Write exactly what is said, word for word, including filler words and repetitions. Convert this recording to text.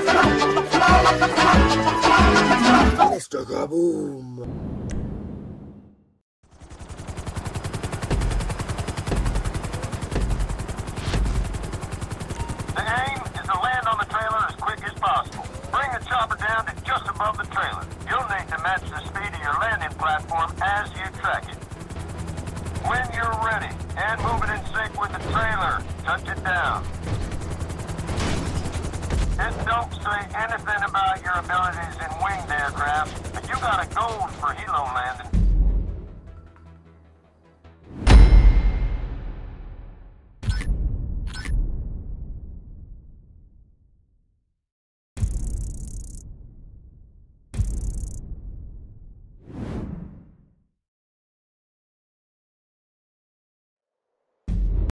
Mister Kaboom! The aim is to land on the trailer as quick as possible. Bring the chopper down to just above the trailer. You'll need to match the speed of your landing platform as you track it. When you're ready, and moving in sync with the trailer, touch it down. It don't say anything about your abilities in winged aircraft, but you got a gold for helo landing.